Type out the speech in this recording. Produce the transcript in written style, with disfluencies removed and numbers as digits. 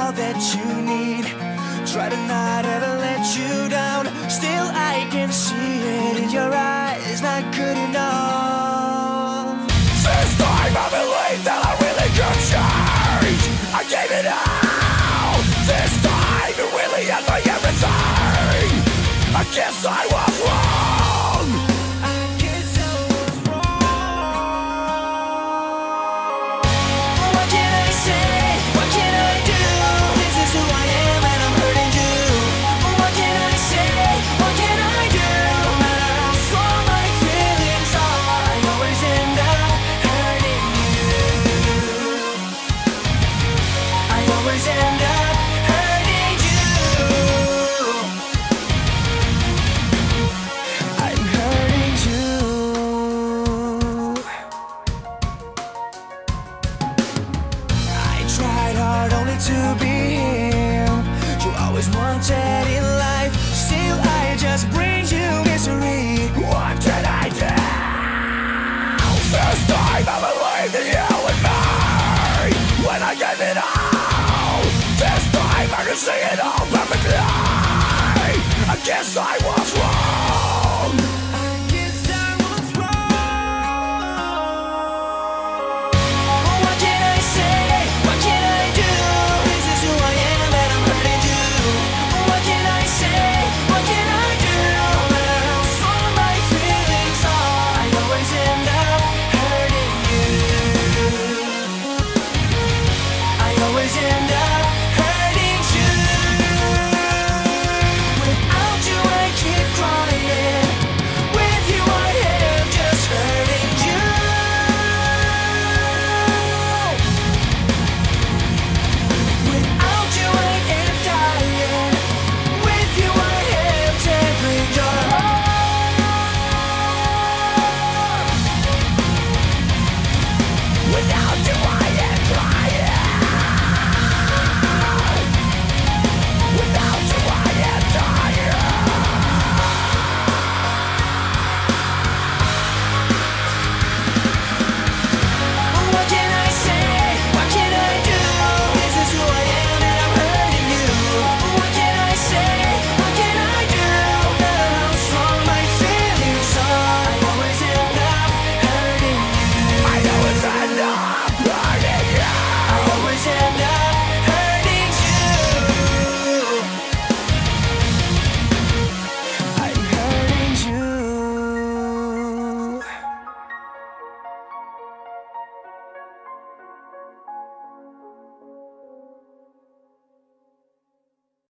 all that you need. Try to not ever let you down. Still I can see it in your eyes, not good enough. This time I believe that I really could change. I gave it all. This time it really had my everything. I guess I was wrong. I guess I was wrong. What can I say? What can I do? This is who I am and I'm hurting you. What can I say? What can I do? No matter how strong my feelings are, I always end up hurting you. I always end up hurting you. I'm hurting you. I tried hard only to be him you always wanted in life. Still I just bring you misery. What can I do? This time I believed in you and me. When I gave it all, this time I can see it all perfectly. I guess I was wrong.